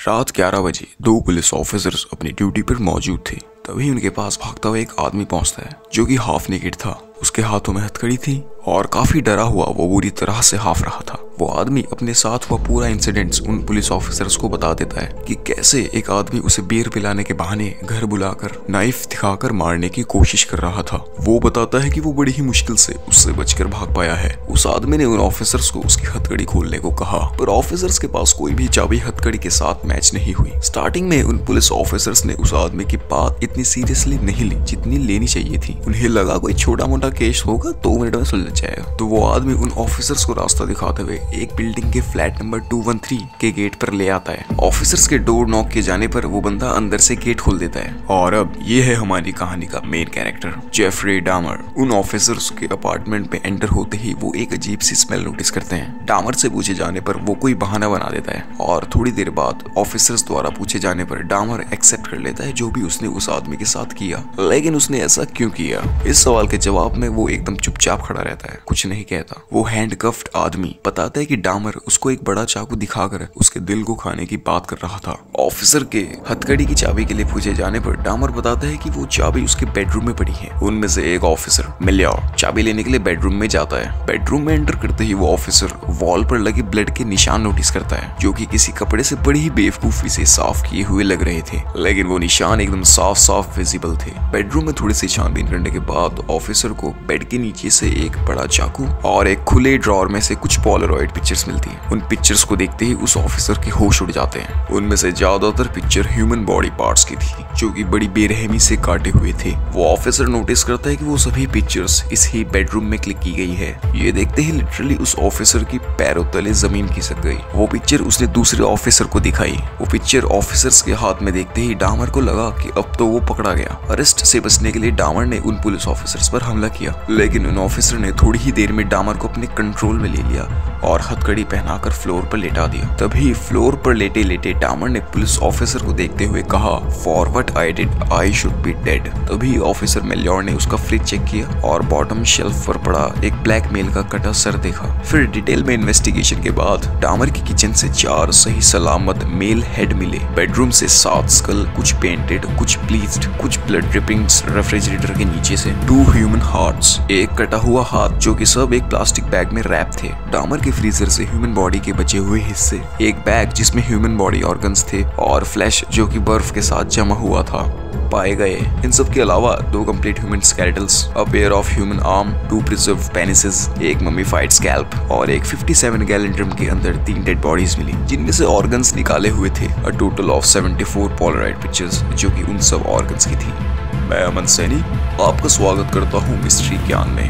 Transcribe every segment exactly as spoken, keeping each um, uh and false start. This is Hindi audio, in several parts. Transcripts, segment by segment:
रात ग्यारह बजे दो पुलिस ऑफिसर्स अपनी ड्यूटी पर मौजूद थे। तभी उनके पास भागता हुआ एक आदमी पहुंचता है जो कि हाफ नेकेड था। उसके हाथों में हथकड़ी थी और काफी डरा हुआ वो बुरी तरह से हाफ रहा था। वो आदमी अपने साथ हुआ पूरा इंसिडेंट्स उन पुलिस ऑफिसर्स को बता देता है कि कैसे एक आदमी उसे बियर पिलाने के बहाने घर बुलाकर नाइफ दिखाकर मारने की कोशिश कर रहा था। वो बताता है कि वो बड़ी ही मुश्किल से उससे बचकर भाग पाया है। उस आदमी ने उन ऑफिसर्स को उसकी हथकड़ी खोलने को कहा, पर ऑफिसर्स के पास कोई भी चाबी हथकड़ी के साथ मैच नहीं हुई। स्टार्टिंग में उन पुलिस ऑफिसर्स ने उस आदमी की बात इतनी सीरियसली नहीं ली जितनी लेनी चाहिए थी। उन्हें लगा कोई छोटा मोटा केस होगा, दो मिनट में सुलझ जाएगा। तो वो आदमी उन ऑफिसर्स को रास्ता दिखाते हुए एक बिल्डिंग के फ्लैट नंबर दो सौ तेरह के गेट पर ले आता है। ऑफिसर्स के डोर नॉक किए जाने पर वो बंदा अंदर से गेट खोल देता है। और अब ये है हमारी कहानी का मेन कैरेक्टर जेफरी डामर। उन ऑफिसर्स के अपार्टमेंट में एंटर होते ही वो एक अजीब सी स्मेल नोटिस करते हैं। डामर से पूछे जाने पर वो कोई बहाना बना देता है और थोड़ी देर बाद ऑफिसर्स द्वारा पूछे जाने पर डामर एक्सेप्ट कर लेता है जो भी उसने उस आदमी के साथ किया। लेकिन उसने ऐसा क्यों किया, इस सवाल के जवाब में वो एकदम चुपचाप खड़ा रहता है, कुछ नहीं कहता। वो हैंडकफ्ड आदमी बताता है कि डामर उसको एक बड़ा चाकू दिखाकर उसके दिल को खाने की बात कर रहा था। ऑफिसर के हथकड़ी की चाबी के लिए पूछे जाने पर डामर बताता है कि वो चाबी उसके बेडरूम में पड़ी है। उनमें से एक ऑफिसर मिलियर चाबी लेने के लिए बेडरूम में जाता है। बेडरूम में एंटर करते ही वो ऑफिसर वॉल पर लगे ब्लड के निशान नोटिस करता है जो कि किसी कपड़े से बड़ी ही बेवकूफी से साफ किए हुए लग रहे थे, लेकिन वो निशान एकदम साफ साफ विजिबल थे। बेडरूम में थोड़ी सी छानबीन करने के बाद ऑफिसर को बेड के नीचे से एक बड़ा चाकू और एक खुले ड्रॉर में से कुछ पोलरॉइड पिक्चर्स मिलती हैं। उन पिक्चर्स को देखते ही उस ऑफिसर के होश उड़ जाते हैं। उनमें से ज्यादातर पिक्चर ह्यूमन बॉडी पार्ट्स की थी जो कि बड़ी बेरहमी से काटे हुए थे। वो ऑफिसर नोटिस करता है कि वो सभी पिक्चर्स इस ही बेडरूम में क्लिक की गई है। ये देखते ही लिटरली उस ऑफिसर की पैरों तले जमीन खिसक गई। वो पिक्चर उसने दूसरे ऑफिसर को दिखाई। वो पिक्चर ऑफिसर्स के हाथ में देखते ही डामर को लगा कि अब तो वो पकड़ा गया। अरेस्ट से बचने के लिए डामर ने उन पुलिस ऑफिसर्स पर हमला किया, लेकिन उन ऑफिसर ने थोड़ी ही देर में डामर को अपने कंट्रोल में ले लिया और हथकड़ी पहनाकर फ्लोर पर लेटा दिया। तभी फ्लोर पर लेटे लेटे डामर ने पुलिस ऑफिसर को देखते हुए कहा, for what I did I should be dead. तभी ऑफिसर मेलियर ने उसका फ्रिज चेक किया और बॉटम शेल्फ पर पड़ा एक ब्लैक मेल का कटा सर देखा। फिर डिटेल में इन्वेस्टिगेशन के बाद डामर की किचन से चार सही सलामत मेल हेड मिले। बेडरूम से सात स्कल, कुछ पेंटेड, कुछ ब्लीच्ड, कुछ ब्लड ड्रिपिंग्स रेफ्रिजरेटर के नीचे से, टू ह्यूमन हार्ट्स, एक कटा हुआ हाथ जो कि सब एक प्लास्टिक बैग में रैप थे। डामर के फ्रीजर से ह्यूमन बॉडी के बचे हुए हिस्से, एक बैग जिसमें ह्यूमन बॉडी ऑर्गन्स थे और फ्लैश जो कि बर्फ के साथ जमा हुआ था पाए गए। इन सब के अलावा दो complete human skeletals, a pair of human arm, two preserved penises, एक मम्मीफाइड स्कैल्प और एक सत्तावन गैलन ड्रम के अंदर तीन डेड बॉडीज मिली जिनमें से ऑर्गन्स निकाले हुए थे। अ टोटल ऑफ चौहत्तर पोलराइड पिक्चर्स जो कि उन सब ऑर्गन्स की थी। मैं अमन सैनी आपका स्वागत करता हूँ मिस्ट्री ज्ञान में।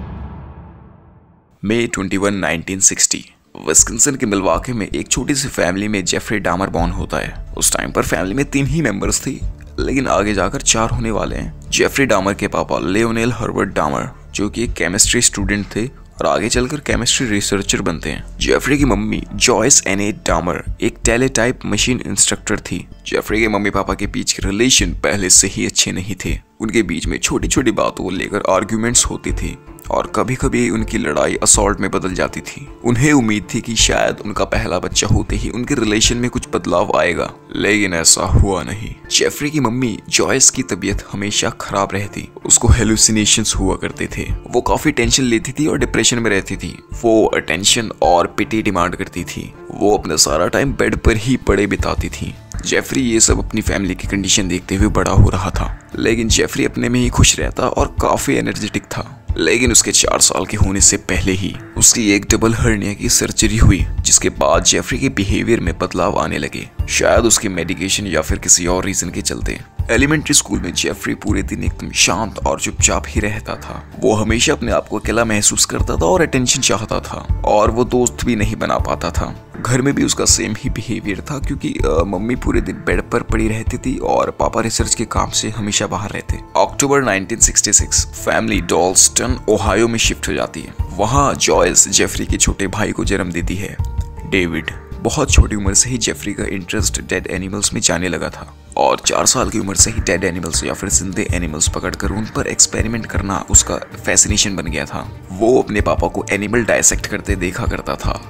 मई इक्कीस उन्नीस सौ साठ विस्कंसिन के मिल्वाकी में एक छोटी सी फैमिली में जेफरी डामर बॉर्न होता है। उस टाइम पर फैमिली में तीन ही मेंबर्स थी, लेकिन आगे जाकर चार होने वाले हैं। जेफरी डामर के पापा लियोनेल हर्बर्ट डामर जो कि एक केमिस्ट्री स्टूडेंट थे और आगे चलकर केमिस्ट्री रिसर्चर बनते हैं। जेफरी की मम्मी जॉयस एनेट डामर एक टेलीटाइप मशीन इंस्ट्रक्टर थी। जेफरी के मम्मी पापा के बीच के रिलेशन पहले से ही अच्छे नहीं थे। उनके बीच में छोटी छोटी बातों को लेकर आर्ग्यूमेंट्स होती थी और कभी कभी उनकी लड़ाई असॉल्ट में बदल जाती थी। उन्हें उम्मीद थी कि शायद उनका पहला बच्चा होते ही उनके रिलेशन में कुछ बदलाव आएगा, लेकिन ऐसा हुआ नहीं। जेफरी की मम्मी जॉयस की तबीयत हमेशा खराब रहती। उसको हेलुसिनेशंस हुआ करते थे। वो काफी टेंशन लेती थी और डिप्रेशन में रहती थी। वो अटेंशन और पिटी डिमांड करती थी। वो अपना सारा टाइम बेड पर ही पड़े बिताती थी। जेफरी ये सब अपनी फैमिली की कंडीशन देखते हुए बड़ा हो रहा था, लेकिन जेफरी अपने में ही खुश रहता और काफी एनर्जेटिक था। लेकिन उसके चार साल के होने से पहले ही उसकी एक डबल हर्निया की सर्जरी हुई, जिसके बाद जेफरी के बिहेवियर में बदलाव आने लगे, शायद उसके मेडिकेशन या फिर किसी और रीजन के चलते। एलिमेंट्री स्कूल में जेफरी पूरे दिन एकदम शांत और चुपचाप ही रहता था। वो हमेशा अपने आप को अकेला महसूस करता था और अटेंशन चाहता था, और वो दोस्त भी नहीं बना पाता था। घर में भी उसका सेम ही बिहेवियर था, क्योंकि आ, मम्मी पूरे दिन बेड पर पड़ी रहती थी और पापा रिसर्च के काम से हमेशा बाहर रहते। अक्टूबर उन्नीस सौ छियासठ फैमिली डॉल्स्टन ओहायो में शिफ्ट हो जाती है। वहाँ जॉयस जेफरी के छोटे भाई को जन्म देती है, डेविड। बहुत छोटी उम्र से ही जेफरी का इंटरेस्ट डेड एनिमल्स में जाने लगा था और चार साल की उम्र से ही डेड एनिमल्स या फिर जिंदे एनिमल्स पकड़कर उन पर एक्सपेरिमेंट करना उसका फैसिनेशन बन गया था। वो अपने पापा को एनिमल डायसेक्ट करते देखा करता था,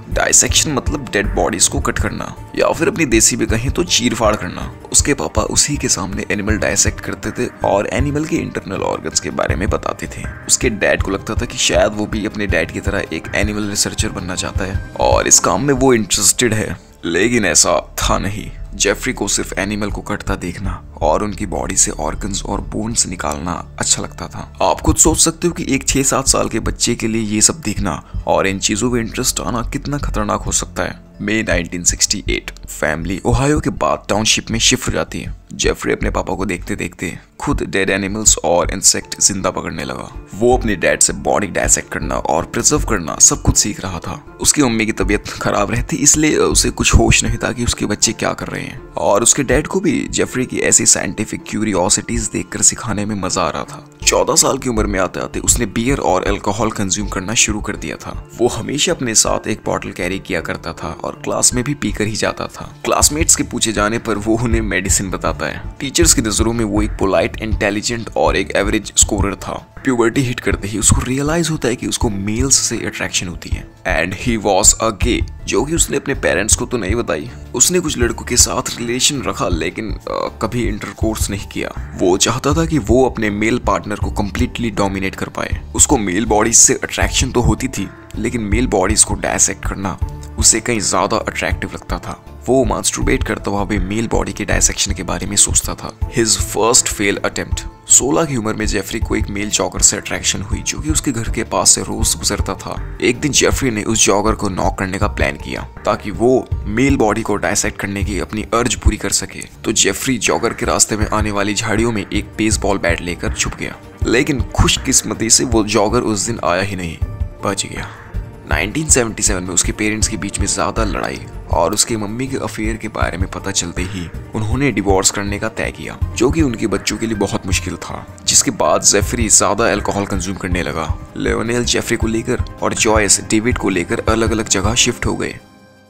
डाइसेक्शन मतलब डेड बॉडीज को कट करना, या फिर अपनी देसी में कहें तो चीर फाड़ करना। उसके पापा उसी के सामने एनिमल डाइसेक्ट करते थे और एनिमल के इंटरनल ऑर्गन्स के बारे में बताते थे। उसके डैड को लगता था कि शायद वो भी अपने डैड की तरह एक एनिमल रिसर्चर बनना चाहता है और इस काम में वो इंटरेस्टेड है, लेकिन ऐसा था नहीं। जेफरी को सिर्फ एनिमल को कटता देखना और उनकी बॉडी से ऑर्गन्स और बोन्स निकालना अच्छा लगता था। आप खुद सोच सकते हो कि एक छह सात साल के बच्चे के लिए ये सब देखना और इन चीजों में इंटरेस्ट आना कितना खतरनाक हो सकता है। May nineteen sixty eight family Ohio के बाद टाउनशिप में शिफ्ट हो जाती है। जेफरी अपने पापा को देखते देखते खुद डेड एनिमल्स और इंसेक्ट जिंदा पकड़ने लगा। वो अपने डैड से बॉडी डाइसेक्ट करना और प्रिजर्व करना सब कुछ सीख रहा था। उसकी मम्मी की तबीयत खराब रहती, इसलिए उसे कुछ होश नहीं था कि उसके बच्चे क्या कर रहे हैं, और उसके डैड को भी जेफरी की ऐसी साइंटिफिक क्यूरियोसिटीज देखकर सिखाने में मजा आ रहा था। चौदह साल की उम्र में आते आते उसने बियर और अल्कोहल कंज्यूम करना शुरू कर दिया था। वो हमेशा अपने साथ एक बॉटल कैरी किया करता था और क्लास में भी पीकर ही जाता था। क्लासमेट्स के पूछे जाने पर वो उन्हें मेडिसिन बताता है। टीचर्स की नजरों में वो एक पोलाइट, इंटेलिजेंट और एक एवरेज स्कोरर था। प्यूबर्टी हिट करते ही उसको रियलाइज होता है कि उसको मेल्स से अट्रैक्शन होती है एंड ही वॉज अ गे, जो कि उसने अपने पेरेंट्स को तो नहीं बताई। उसने कुछ लड़कों के साथ रिलेशन रखा लेकिन आ, कभी इंटरकोर्स नहीं किया। वो चाहता था कि वो अपने मेल पार्टनर को कम्प्लीटली डोमिनेट कर पाए। उसको मेल बॉडीज से अट्रैक्शन तो होती थी, लेकिन मेल बॉडीज को डाइसेक्ट करना उसे कहीं ज्यादा अट्रैक्टिव लगता था। वो मास्टरबेट करता हुआ भी मेल बॉडी के डाइसेक्शन के बारे में सोचता था। His first failed attempt. सोलह की उम्र में जेफरी को एक मेल जॉगर से अट्रैक्शन हुई जो कि उसके घर के पास से रोज गुजरता था। एक दिन जेफरी ने उस जॉगर को नॉक करने का प्लान किया ताकि वो मेल बॉडी को डाइसेक्ट करने की अपनी अर्ज पूरी कर सके। तो जेफरी जॉगर के रास्ते में आने वाली झाड़ियों में एक बेसबॉल बैट लेकर छुप गया, लेकिन खुशकिस्मती से वो जॉगर उस दिन आया ही नहीं, बच गया। नाइनटीन सेवेंटी सेवन में उसके पेरेंट्स के बीच में ज्यादा लड़ाई और उसके मम्मी के अफेयर के बारे में पता चलते ही उन्होंने डिवोर्स करने का तय किया, जो कि उनके बच्चों के लिए बहुत मुश्किल था। जिसके बाद जेफरी ज्यादा अल्कोहल कंज्यूम करने लगा। लियोनेल जेफरी को लेकर और जॉयस डेविड को लेकर अलग अलग जगह शिफ्ट हो गए।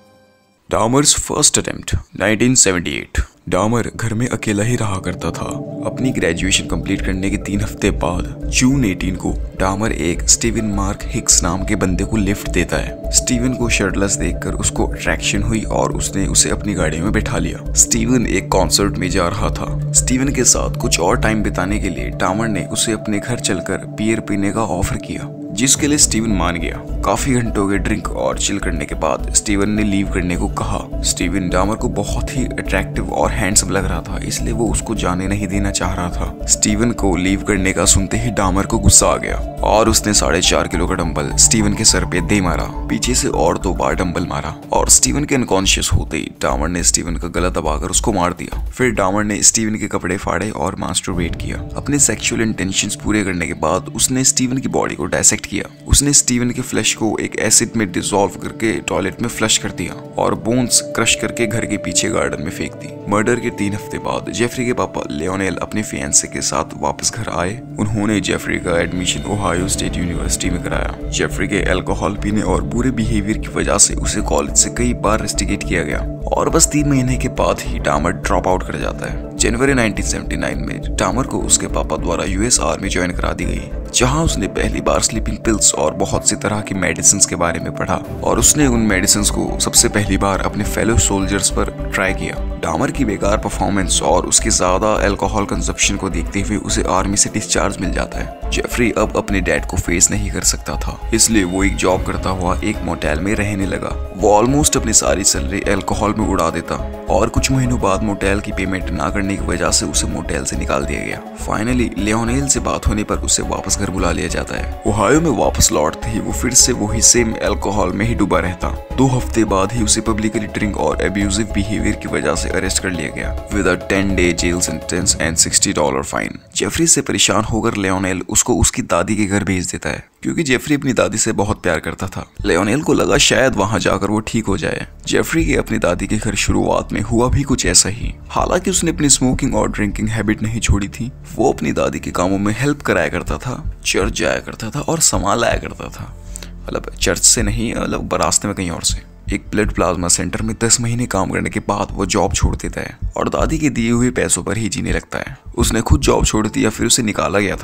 Dahmer's first attempt nineteen seventy eight. Dahmer घर में अकेला ही रहा करता था। अपनी ग्रेजुएशन कंप्लीट करने के तीन हफ्ते बाद जून अठारह को डामर एक स्टीवन मार्क हिक्स नाम के बंदे को लिफ्ट देता है। स्टीवन को शर्टलेस देखकर उसको अट्रैक्शन हुई और उसने उसे अपनी गाड़ी में बैठा लिया। स्टीवन एक कॉन्सर्ट में जा रहा था। स्टीवन के साथ कुछ और टाइम बिताने के लिए डामर ने उसे अपने घर चलकर बियर पीने का ऑफर किया, जिसके लिए स्टीवन मान गया। काफी घंटों के ड्रिंक और चिल करने के बाद स्टीवन ने लीव करने को कहा। स्टीवन डामर को बहुत ही अट्रैक्टिव और हैंडसम लग रहा था, इसलिए वो उसको जाने नहीं देना चाह रहा था। स्टीवन को लीव करने का सुनते ही डामर को गुस्सा आ गया और उसने साढ़े चार किलो का डंबल स्टीवन के सर पे दे मारा। पीछे से और दो बार डंबल मारा और स्टीवन के अनकॉन्शियस होते ही डामर ने स्टीवन का गला दबाकर उसको मार दिया। फिर डामर ने स्टीवन के कपड़े फाड़े और मास्टरबेट किया। अपने सेक्सुअल इंटेंशंस पूरे करने के बाद उसने स्टीवन की बॉडी को डाइसेक्ट किया। उसने स्टीवन के फ्लैश को एक एसिड में डिसॉल्व करके टॉयलेट में फ्लश कर दिया और बोन्स क्रश करके घर के पीछे गार्डन में फेंक दी। मर्डर के तीन हफ्ते बाद जेफरी के पापा लियोनेल अपने फियांसे के साथ वापस घर आए। उन्होंने जेफरी का एडमिशन ओहायो स्टेट यूनिवर्सिटी में कराया। जेफरी के अल्कोहल पीने और बुरे बिहेवियर की वजह से उसे कॉलेज से कई बार रेस्टिकेट किया गया और बस तीन महीने के बाद ही डामर ड्रॉप आउट कर जाता है। जनवरी नाइनटीन सेवेंटी नाइन में डामर को उसके पापा द्वारा यूएस आर्मी ज्वाइन करा दी गई, जहां उसने पहली बार स्लीपिंग पिल्स और बहुत सी तरह की मेडिसिन के बारे में पढ़ा और उसने उन मेडिसिन को सबसे पहली बार अपने फेलो सोल्जर्स पर ट्राई किया। डामर की बेकार परफॉर्मेंस और उसके ज्यादा अल्कोहल कंजप्शन को देखते हुए उसे आर्मी से डिस्चार्ज मिल जाता है। जेफरी अब अपने डैड को फेस नहीं कर सकता था, इसलिए वो एक जॉब करता हुआ एक मोटेल में रहने लगा। वो ऑलमोस्ट अपनी सारी सैलरी अल्कोहल में उड़ा देता और कुछ महीनों बाद मोटेल की पेमेंट ना करने की वजह से उसे मोटेल से निकाल दिया गया। फाइनली लियोनेल से बात होने पर उसे वापस घर बुला लिया जाता है। ओहायो में वापस लौटते ही वो फिर से वही सेम अल्कोहल में ही डूबा रहता। दो हफ्ते बाद ही उसे पब्लिकली ड्रिंक और एब्यूजिव बिहेवियर की वजह से अरेस्ट कर लिया गया with a ten day jail sentence and sixty dollar fine. Jeffrey से परेशान होकर लियोनेल उसको उसकी दादी के घर भेज देता है, क्योंकि जेफरी अपनी दादी से बहुत प्यार करता था। लियोनेल को लगा शायद वहां जाकर वो ठीक हो जाए। जेफरी के अपनी दादी के घर शुरुआत में हुआ भी कुछ ऐसा ही। हालांकि उसने अपनी स्मोकिंग और ड्रिंकिंग हैबिट नहीं छोड़ी थी। वो अपनी दादी के कामों में हेल्प कराया करता था, चर्च जाया करता था और सामान लाया करता था। मतलब चर्च से नहीं, मतलब रास्ते में कहीं और से। एक ब्लड प्लाज्मा सेंटर में दस महीने काम करने के बाद वो जॉब छोड़ देता है और दादी के दिए हुए पैसों पर ही जीने लगता है। उसने खुद जॉब छोड़ दी या फिर उसे निकाला गया था,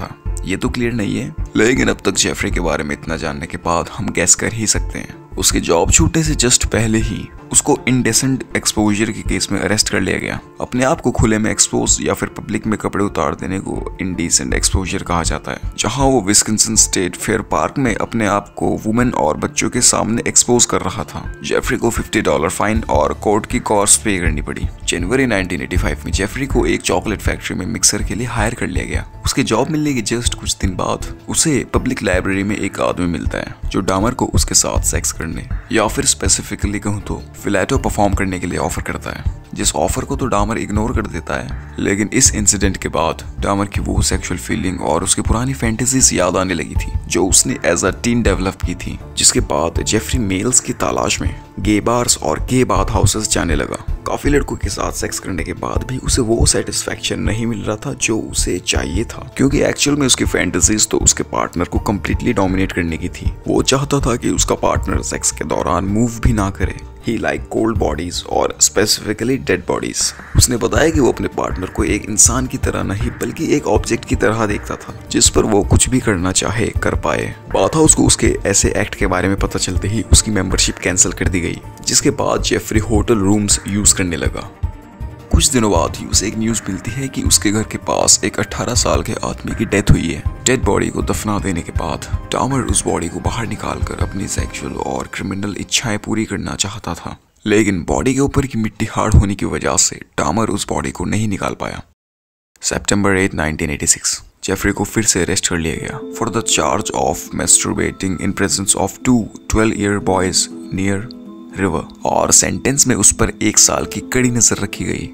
ये तो क्लियर नहीं है, लेकिन अब तक जेफरी के बारे में इतना जानने के बाद हम गैस कर ही सकते हैं। उसके जॉब छूटने से जस्ट पहले ही उसको इनडेसेंट एक्सपोजर के केस में अरेस्ट कर लिया गया। अपने आप को खुले में एक्सपोज या फिर पब्लिक में कपड़े उतार देने को इनडेसेंट एक्सपोजर कहा जाता है, जहां वो विस्कॉन्सिन स्टेट फेयर पार्क में अपने आप को वुमेन और बच्चों के सामने एक्सपोज कर रहा था। जेफरी को फिफ्टी डॉलर फाइन और कोर्ट की कॉस्ट पे करनी पड़ी। जनवरी नाइनटीन एटी फाइव में जेफरी को एक चॉकलेट फैक्ट्री में मिक्सर के लिए हायर कर लिया गया। उसके जॉब मिलने के जस्ट कुछ दिन बाद उसे पब्लिक लाइब्रेरी में एक आदमी मिलता है जो डामर को उसके साथ सेक्स करने या फिर स्पेसिफिकली कहूँ तो फिलेटो परफॉर्म करने के लिए ऑफर करता है, जिस ऑफर को तो डामर इग्नोर कर देता है। लेकिन इस इंसिडेंट के बाद डामर की वो सेक्सुअल फीलिंग और उसकी पुरानी फैंटेसीज याद आने लगी थी जो उसने एज अ टीन डेवलप की थी, जिसके बाद जेफरी मेल्स की तलाश में गे बार्स और गे बाथ हाउसेस जाने लगा। काफी लड़कों के साथ सेक्स करने के बाद भी उसे वो सेटिस्फैक्शन नहीं मिल रहा था जो उसे चाहिए था, क्योंकि एक्चुअल में उसकी फैंटेसीज तो उसके पार्टनर को कंप्लीटली डोमिनेट करने की थी। वो चाहता था कि उसका पार्टनर सेक्स के दौरान मूव भी ना करे। He like cold bodies और स्पेसिफिकली डेड बॉडीज। उसने बताया कि वो अपने पार्टनर को एक इंसान की तरह नहीं बल्कि एक ऑब्जेक्ट की तरह देखता था जिस पर वो कुछ भी करना चाहे कर पाए। बात उसको उसके ऐसे एक्ट के बारे में पता चलते ही उसकी मेंबरशिप कैंसिल कर दी गई, जिसके बाद जेफरी होटल रूम्स यूज करने लगा। कुछ दिनों बाद ही उसे एक न्यूज मिलती है कि उसके घर के पास एक अठारह साल के आदमी की डेथ हुई है। डेड बॉडी को दफना देने के बाद डामर उस बॉडी को बाहर निकालकर अपनी सेक्सुअल और क्रिमिनल इच्छाएं पूरी करना चाहता था, लेकिन बॉडी के ऊपर की मिट्टी हार्ड होने की वजह से डामर उस बॉडी को नहीं निकाल पाया। सितंबर eight nineteen eighty six Jeffrey को फिर से अरेस्ट कर लिया गया for the charge of masturbating in presence of two twelve year boys near river, और सेंटेंस में उस पर एक साल की कड़ी नजर रखी गई।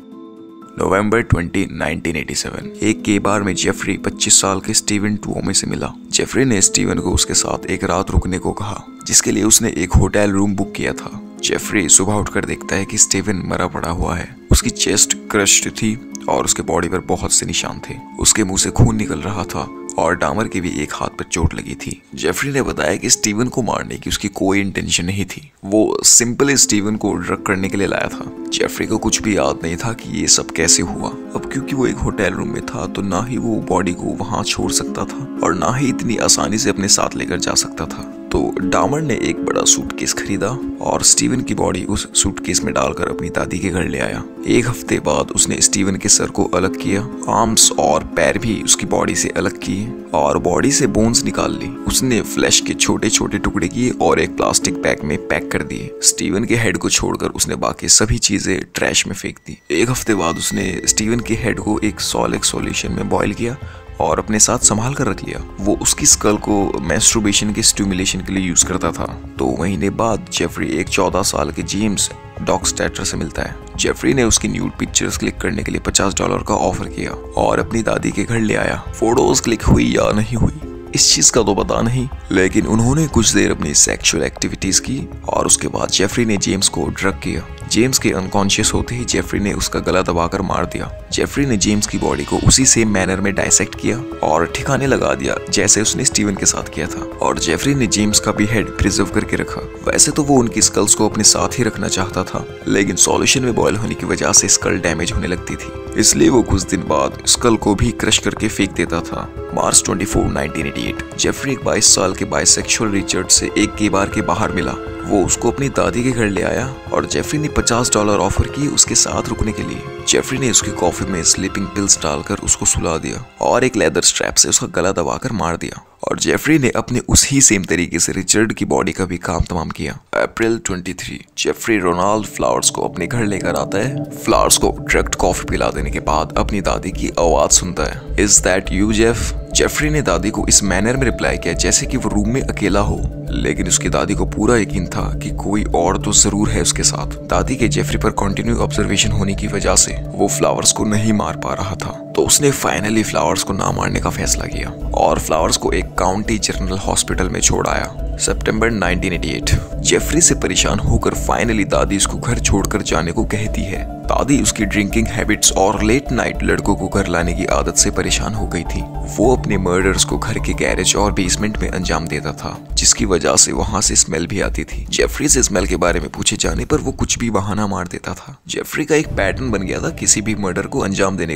नवंबर ट्वेंटी नाइनटीन एटी सेवन एक के बार में जेफरी पच्चीस साल के स्टीवन टुओमे से मिला। जेफरी ने स्टीवन को उसके साथ एक रात रुकने को कहा, जिसके लिए उसने एक होटल रूम बुक किया था। जेफरी सुबह उठकर देखता है कि स्टीवन मरा पड़ा हुआ है। उसकी चेस्ट क्रश्ड थी और उसके बॉडी पर बहुत से निशान थे। उसके मुंह से खून निकल रहा था और डामर के भी एक हाथ पर चोट लगी थी। जेफरी ने बताया कि स्टीवन को मारने की उसकी कोई इंटेंशन नहीं थी, वो सिंपली स्टीवन को ड्रग करने के लिए लाया था। जेफरी को कुछ भी याद नहीं था कि ये सब कैसे हुआ। अब क्योंकि वो एक होटल रूम में था तो ना ही वो बॉडी को वहां छोड़ सकता था और ना ही इतनी आसानी से अपने साथ लेकर जा सकता था। तो डामर ने एक बड़ा सूटकेस खरीदा और स्टीवन की बॉडी उस सूटकेस में डालकर अपनी दादी के घर ले आया। एक हफ्ते बाद उसने स्टीवन के सर को अलग किया, आर्म्स और पैर भी उसकी बॉडी से अलग किए और बॉडी से बोन्स निकाल ली। उसने फ्लैश के छोटे छोटे टुकड़े किए और एक प्लास्टिक बैग में पैक कर दिए। स्टीवन के हेड को छोड़कर उसने बाकी सभी चीजें ट्रैश में फेंक दी। एक हफ्ते बाद उसने स्टीवन के हेड को एक सॉलिड सॉल्यूशन में बॉईल किया और अपने साथ संभाल कर रख लिया। वो उसकी स्कल को मैस्टरबेशन के स्टिमुलेशन के लिए यूज करता था। दो महीने बाद जेफरी एक चौदह साल के जेम्स डॉक्स्टैटर से मिलता है। जेफरी ने उसकी न्यूड पिक्चर्स क्लिक करने के लिए पचास डॉलर का ऑफर किया और अपनी दादी के घर ले आया। फोटोज क्लिक हुई या नहीं हुई इस चीज का तो पता नहीं, लेकिन उन्होंने कुछ देर अपनी सेक्सुअल एक्टिविटीज की और उसके बाद जेफरी ने जेम्स को ड्रग किया। जेम्स के अनकॉन्शियस होते ही जेफरी ने उसका गला दबाकर मार दिया। जेफरी ने जेम्स की बॉडी को उसी सेम मैनर में डाइसेक्ट किया और ठिकाने लगा दिया जैसे उसने स्टीवन के साथ किया था, और जेफरी ने जेम्स का भी हेड प्रिजर्व करके रखा। वैसे तो वो उनकी स्कल्स को अपने साथ ही रखना चाहता था, लेकिन सॉल्यूशन में बॉयल होने की वजह से स्कल डैमेज होने लगती थी, इसलिए वो कुछ दिन बाद स्कल को भी क्रश करके फेंक देता था। मार्च चौबीस नाइनटीन एटी एट जेफरी एक बाईस साल के बाइसेक्सुअल रिचर्ड से एक के बार के बाहर मिला। वो उसको अपनी दादी के घर ले आया और जेफरी ने पचास डॉलर ऑफर किए उसके साथ रुकने के लिए। जेफरी ने उसकी कॉफी में स्लीपिंग पिल्स डालकर उसको सुला दिया और एक लेदर स्ट्रैप से उसका गला दबाकर मार दिया, और जेफरी ने अपने उसी सेम तरीके से रिचर्ड की बॉडी का भी काम तमाम किया। अप्रैल तेईस जेफरी रोनाल्ड फ्लावर्स को अपने घर लेकर आता है। फ्लावर्स को डायरेक्ट कॉफी पिला देने के बाद अपनी दादी की आवाज सुनता है, is that you Jeff? Jeffrey ने दादी को इस मैनर में रिप्लाई किया जैसे कि वो रूम में अकेला हो, लेकिन उसकी दादी को पूरा यकीन था कि कोई और तो जरूर है उसके साथ। दादी के जेफरी पर कंटिन्यू ऑब्जर्वेशन होने की वजह से वो फ्लावर्स को नहीं मार पा रहा था, तो उसने फाइनली फ्लावर्स को ना मारने का फैसला किया और फ्लावर्स को एक काउंटी जनरल हॉस्पिटल में छोड़ आया। सितंबर नाइनटीन एटी एट जेफरी से परेशान होकर फाइनली दादी उसको घर छोड़कर जाने को कहती है। दादी उसकी ड्रिंकिंग हैबिट्स और लेट नाइट लड़कों को घर लाने की आदत से परेशान हो गई थी। वो अपने मर्डर्स को घर के गैरेज और बेसमेंट में अंजाम देता था, जिसकी वजह से वहां से स्मेल भी आती थी। जेफरी से स्मेल के बारे में पूछे जाने पर वो कुछ भी बहाना मार देता था। जेफरी का एक पैटर्न बन गया था किसी भी मर्डर को अंजाम देने का,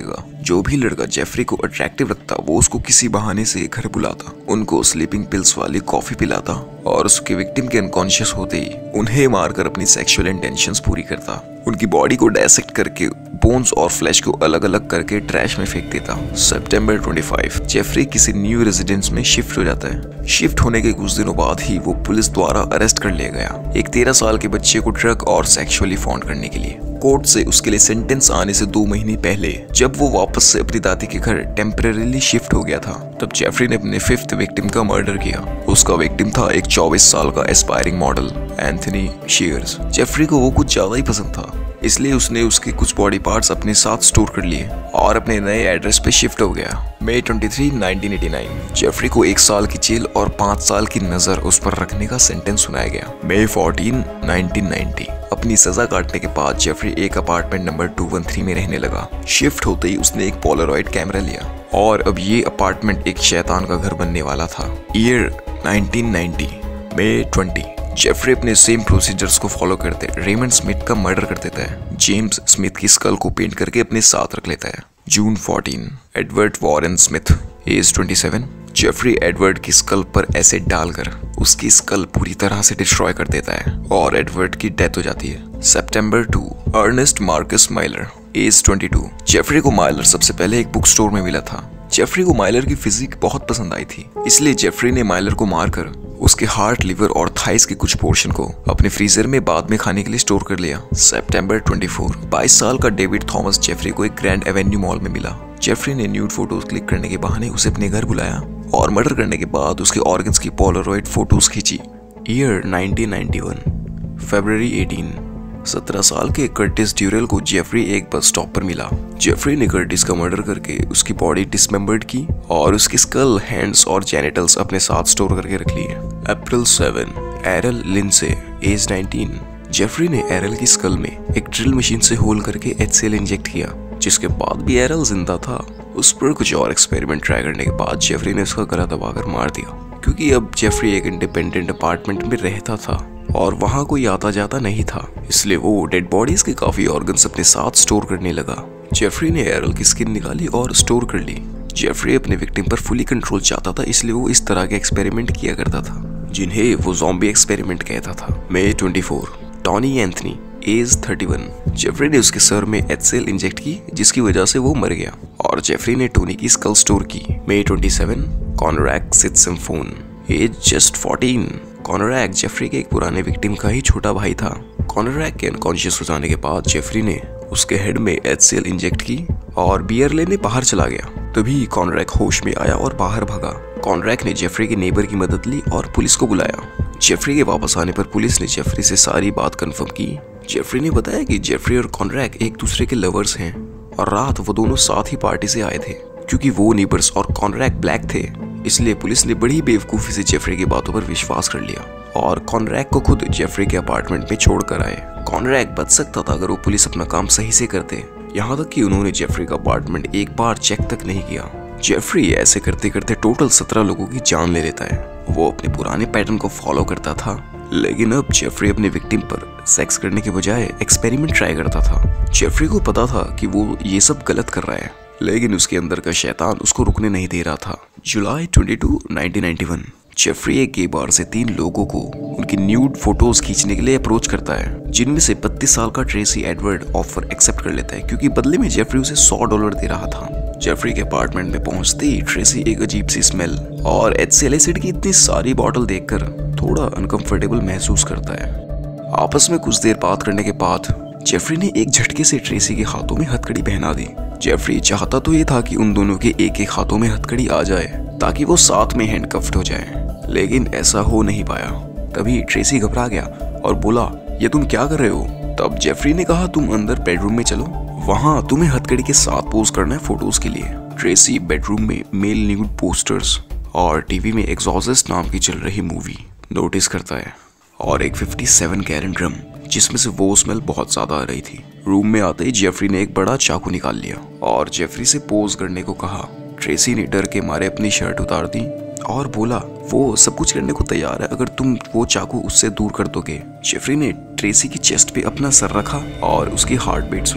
जो भी लड़का जेफरी को अट्रैक्टिव रखता वो उसको किसी बहाने से घर बुलाता, उनको स्लीपिंग पिल्स वाली कॉफी पिलाता और उसके विक्टिम के अनकॉन्शियस होते ही उन्हें मारकर अपनी सेक्सुअल इंटेंशंस पूरी करता। उनकी बॉडी को डायसेक्ट करके बोन्स और फ्लैश को अलग अलग करके ट्रैश में फेंक देता। सितंबर पच्चीस जेफरी किसी न्यू रेजिडेंस में शिफ्ट हो जाता है। शिफ्ट होने के कुछ दिनों बाद ही वो पुलिस द्वारा अरेस्ट कर लिया गया, एक तेरह साल के बच्चे को ड्रग और सेक्सुअली फॉन्ड करने के लिए। कोर्ट से उसके लिए सेंटेंस आने से दो महीने पहले जब वो वापस से अपनी दादी के घर टेम्परेरीली शिफ्ट हो गया था, तब जेफरी ने अपने फिफ्थ विक्टिम का मर्डर किया। उसका विक्टिम था एक चौबीस साल का aspiring model Anthony Sears. Jeffrey को वो कुछ ज्यादा ही पसंद था, इसलिए उसने उसके कुछ बॉडी पार्ट्स अपने साथ स्टोर कर लिए और अपने नए एड्रेस पे शिफ्ट हो गया। मई तेईस, उन्नीस सौ नवासी जेफरी को एक साल की जेल और पाँच साल की नजर उस पर रखने का सेंटेंस सुनाया गया। मई चौदह, उन्नीस सौ नब्बे अपनी सजा काटने के बाद जेफरी एक अपार्टमेंट नंबर दो सौ तेरह में रहने लगा। शिफ्ट होते ही उसने एक पोलरॉइड कैमरा लिया और अब ये अपार्टमेंट एक शैतान का घर बनने वाला था। ईयर उन्नीस सौ नब्बे, मई बीस जेफरी अपने सेम प्रोसीजर्स को फॉलो करते रेमंड स्मिथ का मर्डर कर देता है। जेम्स स्मिथ की स्कल को पेंट करके अपने साथ रख लेता है। जून चौदह एडवर्ड वॉरेन स्मिथ, एज सत्ताईस जेफरी एडवर्ड की स्कल पर एसिड डालकर उसकी स्कल पूरी तरह से डिस्ट्रॉय कर देता है और एडवर्ड की डेथ हो जाती है। सितंबर दो अर्नेस्ट मार्कस माइलर, एज बाईस जेफरी को माइलर सबसे पहले एक बुक स्टोर में मिला था। जेफरी को माइलर की फिजिक बहुत पसंद आई थी, इसलिए जेफरी ने माइलर को मारकर उसके हार्ट, लिवर और थाइस के कुछ पोर्शन को अपने फ्रीजर में बाद में खाने के लिए स्टोर कर लिया। सितंबर चौबीस बाईस साल का डेविड थॉमस जेफरी को एक ग्रैंड एवेन्यू मॉल में मिला। जेफरी ने न्यूड फोटोज क्लिक करने के बहाने उसे अपने घर बुलाया और मर्डर करने के बाद उसके ऑर्गन्स की पोलरॉइड फोटोज खींची। ईयर उन्नीस सौ इक्यानवे, फरवरी अठारह सत्रह साल के कर्टिस ड्यूरेल को जेफरी एक बस स्टॉप पर मिला। जेफरी ने कर्टिस का मर्डर करके उसकी बॉडी डिसमेंबर्ड की और उसकी स्कल, हैंड्स और जेनिटल्स अपने साथ स्टोर करके रख लिए। अप्रैल सात एरल लिंडसे, एज उन्नीस जेफरी ने एरल की स्कल में एक ड्रिल मशीन से होल करके एचसीएल इंजेक्ट किया, जिसके बाद भी एरल जिंदा था। उस पर कुछ और एक्सपेरिमेंट ट्राई करने के बाद जेफरी ने उसका गला दबाकर मार दिया, क्योंकि अब जेफरी एक इंडिपेंडेंट अपार्टमेंट में रहता था और वहाँ कोई आता जाता नहीं था, इसलिए वो डेड बॉडीज के काफी ऑर्गन्स अपने साथ स्टोर करने लगा। जेफरी ने एरल की स्किन निकाली और स्टोर कर ली। जेफरी अपने विक्टिम पर फुली कंट्रोल चाहता था, इसलिए वो इस तरह के एक्सपेरिमेंट किया करता था, जिन्हें वो ज़ॉम्बी एक्सपेरिमेंट कहता था। मई चौबीस टॉनी एंथनी, एज इकतीस जेफरी ने उसके सर में एचसीएल इंजेक्ट की, जिसकी वजह से वो मर गया और जेफरी ने टोनी की स्कल स्टोर की। मई सत्ताईस कॉनरैक सिटसिम्फोन, एज जस्ट चौदह कॉनरैक जेफरी के एक पुराने विक्टिम का ही छोटा भाई था। कॉनरैक के अनकॉन्शियस हो जाने के बाद जेफरी ने उसके हेड में एचसीएल इंजेक्ट की और बियर लेने बाहर चला गया। तभी कॉनरैक होश में आया और बाहर भागा। कॉनरैक ने जेफरी के नेबर की मदद ली और पुलिस को बुलाया। जेफरी के वापस आने पर पुलिस ने जेफरी से सारी बात कंफर्म की। जेफरी ने बताया कि जेफरी और कॉनरैक एक दूसरे के लवर्स हैं और रात वो दोनों साथ ही पार्टी से आए थे। क्योंकि वो नेबर्स और कॉनरैक ब्लैक थे, इसलिए पुलिस ने बड़ी बेवकूफ़ी से जेफरी की बातों पर विश्वास कर लिया और कॉनरैक को खुद जेफरी के अपार्टमेंट में छोड़ कर आए। कॉनरैक बच सकता था अगर वो पुलिस अपना काम सही से करते, यहाँ तक कि उन्होंने जेफरी का अपार्टमेंट एक बार चेक तक नहीं किया। जेफरी ऐसे करते करते टोटल सत्रह लोगों की जान ले लेता है। वो अपने पुराने पैटर्न को फॉलो करता था, लेकिन अब जेफरी अपने विक्टिम पर सेक्स करने के बजाय एक्सपेरिमेंट ट्राई करता था। जेफरी को पता था कि वो ये सब गलत कर रहा है, लेकिन उसके अंदर का शैतान उसको रुकने नहीं दे रहा था। जुलाई बाईस, उन्नीस सौ इक्यानवे जेफरी एक गे बार से तीन लोगों को उनकी न्यूड फोटोज खींचने के लिए अप्रोच करता है, जिनमें से बत्तीस साल का ट्रेसी एडवर्ड ऑफर एक्सेप्ट कर लेता है, क्योंकि बदले में जेफरी उसे सौ डॉलर दे रहा था। जेफरी के अपार्टमेंट में पहुंचते ही ट्रेसी एक अजीब सी स्मेल और एचसीएल एसिड की इतनी सारी बॉटल देखकर थोड़ा अनकंफर्टेबल महसूस करता है। आपस में कुछ देर बात करने के बाद जेफरी ने एक झटके से ट्रेसी के हाथों में हथकड़ी पहना दी। जेफरी चाहता तो ये था कि उन दोनों के एक एक हाथों में हथकड़ी आ जाए ताकि वो साथ में हैंडकफ्ड हो जाए, लेकिन ऐसा हो नहीं पाया। तभी ट्रेसी घबरा गया और बोला, ये तुम क्या कर रहे हो? तब जेफरी ने कहा, तुम अंदर बेडरूम में चलो, वहाँ तुम्हें हथकड़ी के साथ पोज करना है फोटोज के लिए। ट्रेसी बेडरूम में मेल न्यूड पोस्टर्स और टीवी में एक्सॉर्सिस्ट नाम की चल रही मूवी नोटिस करता है और एक सत्तावन गैलन ड्रम जिसमें से वो स्मेल बहुत ज्यादा आ रही थी। रूम में आते ही जेफरी ने एक बड़ा चाकू निकाल लिया और जेफरी से पोज करने को कहा। ट्रेसी ने डर के मारे अपनी शर्ट उतार दी और बोला, वो सब कुछ करने को तैयार है अगर तुम वो चाकू उससे दूर कर दोगे। जेफरी ने ट्रेसी की चेस्ट पे अपना सर रखा और उसकी हार्ट बीट सुनी।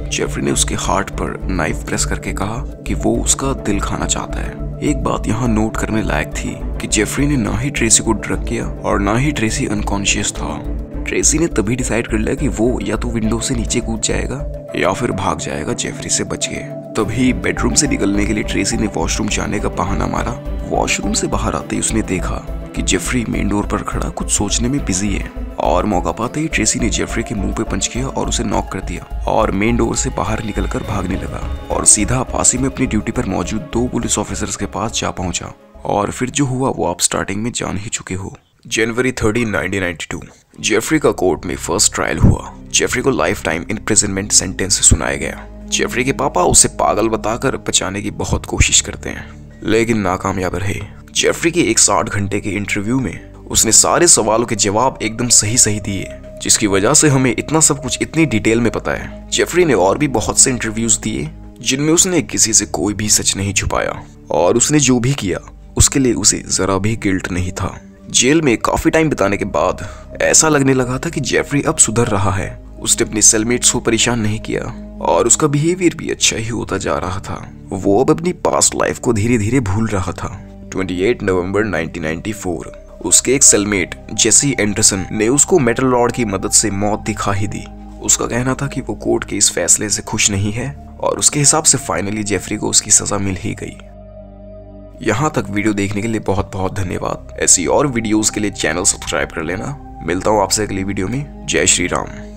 जेफरी ने उसके हार्ट पर नाइफ प्रेस करके कहा कि वो उसका दिल खाना चाहता है। एक बात यहाँ नोट करने लायक थी कि जेफरी ने ना ही ट्रेसी को ड्रग किया और ना ही ट्रेसी अनकॉन्शियस था। ट्रेसी ने तभी डिसाइड कर लिया कि वो या तो विंडो से नीचे कूद जाएगा या फिर भाग जाएगा जेफरी से बच के। तभी बेडरूम से निकलने के लिए ट्रेसी ने वॉशरूम जाने का बहाना मारा। वॉशरूम से बाहर आते ही उसने देखा कि जेफरी मेन डोर पर खड़ा कुछ सोचने में बिजी है और मौका पाते ही ट्रेसी ने जेफरी के मुंह पे पंच किया और उसे नॉक कर दिया और मेन डोर से बाहर निकलकर भागने लगा और सीधा पास ही में अपनी ड्यूटी पर मौजूद दो पुलिस ऑफिसर्स के पास जा पहुंचा। और फिर जो हुआ वो आप स्टार्टिंग में जान ही चुके हो। जनवरी thirteen nineteen ninety two Jeffrey का कोर्ट में फर्स्ट ट्रायल हुआ। जेफरी को लाइफ टाइम इम्प्रिजनमेंट सेंटेंस सुनाया गया। जेफरी के पापा उसे पागल बताकर बचाने की बहुत कोशिश करते हैं लेकिन नाकामयाब रहे। जेफरी के एक साठ घंटे के इंटरव्यू में उसने सारे सवालों के जवाब एकदम सही सही दिए, जिसकी वजह से हमें इतना सब कुछ इतनी डिटेल में पता है। जेफरी ने और भी बहुत से इंटरव्यूज दिए जिनमें उसने किसी से कोई भी सच नहीं छुपाया और उसने जो भी किया उसके लिए उसे जरा भी गिल्ट नहीं था। जेल में काफी टाइम बिताने के बाद ऐसा लगने लगा था कि जेफरी अब सुधर रहा है। उसने अपने सेलमेट्स को परेशान नहीं किया और उसका बिहेवियर भी अच्छा ही होता जा रहा था। वो अब अपनी पास्ट लाइफ को धीरे धीरे भूल रहा था। अट्ठाईस नवंबर नाइनटीन नाइंटी फोर उसके एक सेलमेट जेसी एंडरसन ने उसको मेटल रॉड की मदद से मौत दिखा ही दी। उसका कहना था कि वो कोर्ट के इस फैसले से खुश नहीं है और उसके हिसाब से फाइनली जेफरी को उसकी सजा मिल ही गई। यहाँ तक वीडियो देखने के लिए बहुत बहुत धन्यवाद। ऐसी और वीडियोस के लिए चैनल सब्सक्राइब कर लेना। मिलता हूँ आपसे अगली वीडियो में। जय श्री राम।